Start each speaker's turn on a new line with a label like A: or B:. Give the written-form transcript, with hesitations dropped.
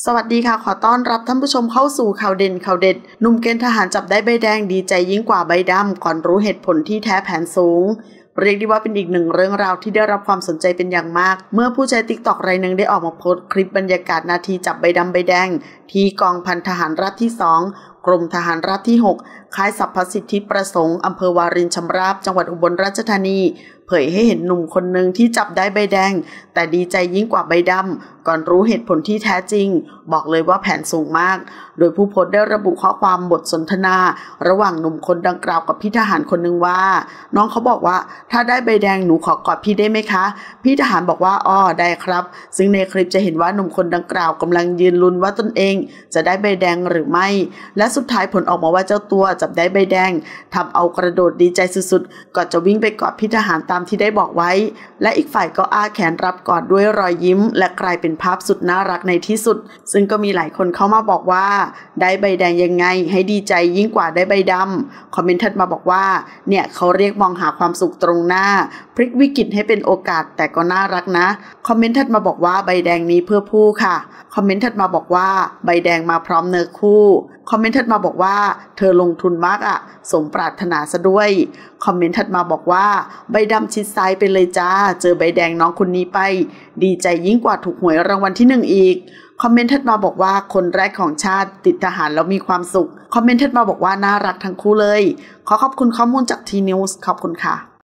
A: สวัสดีค่ะขอต้อนรับท่านผู้ชมเข้าสู่ข่าวเด่นข่าวเด็ดหนุ่มเกณฑ์ทหารจับได้ใบแดงดีใจยิ่งกว่าใบดำก่อนรู้เหตุผลที่แท้แผนสูงเรียกได้ว่าเป็นอีกหนึ่งเรื่องราวที่ได้รับความสนใจเป็นอย่างมากเมื่อผู้ใช้ TikTok รายหนึ่งได้ออกมาโพสต์คลิปบรรยากาศนาทีจับใบดำใบแดงที่กองพันทหารราบที่2กรมทหารราบที่6ค่ายสรรพสิทธิประสงค์อำเภอวารินชำราบจังหวัดอุบลราชธานีเผยให้เห็นหนุ่มคนหนึ่งที่จับได้ใบแดงแต่ดีใจยิ่งกว่าใบดำก่อนรู้เหตุผลที่แท้จริงบอกเลยว่าแผนสูงมากโดยผู้โพสต์ได้ระบุข้อความบทสนทนาระหว่างหนุ่มคนดังกล่าวกับพี่ทหารคนหนึ่งว่าน้องเขาบอกว่าถ้าได้ใบแดงหนูขอกอดพี่ได้ไหมคะพี่ทหารบอกว่าอ้อได้ครับซึ่งในคลิปจะเห็นว่าหนุ่มคนดังกล่าวกำลังยืนลุ้นว่าตนเองจะได้ใบแดงหรือไม่และสุดท้ายผลออกมาว่าเจ้าตัวจับได้ใบแดงทำเอากระโดดดีใจสุดๆก่อนจะวิ่งไปกอดพี่ทหารตามที่ได้บอกไว้และอีกฝ่ายก็อ้าแขนรับกอดด้วยรอยยิ้มและกลายเป็นภาพสุดน่ารักในที่สุดซึ่งก็มีหลายคนเข้ามาบอกว่าได้ใบแดงยังไงให้ดีใจยิ่งกว่าได้ใบดำคอมเมนต์ถัดมาบอกว่าเนี่ยเขาเรียกมองหาความสุขตรงหน้าพลิกวิกฤตให้เป็นโอกาสแต่ก็น่ารักนะคอมเมนต์ถัดมาบอกว่าใบแดงนี้เพื่อผู้ค่ะคอมเมนต์ถัดมาบอกว่าใบแดงมาพร้อมเนื้อคู่คอมเมนต์ถัดมาบอกว่าเธอลงทุนมากอะสมปรารถนาซะด้วยคอมเมนต์ถัดมาบอกว่าใบดำชิดซ้ายไปเลยจ้าเจอใบแดงน้องคนนี้ไปดีใจยิ่งกว่าถูกหวยรางวัลที่1อีกคอมเมนต์ถัดมาบอกว่าคนแรกของชาติติดทหารแล้วมีความสุขคอมเมนต์ถัดมาบอกว่าน่ารักทั้งคู่เลยขอขอบคุณข้อมูลจากทีนิวส์ขอบคุณค่ะ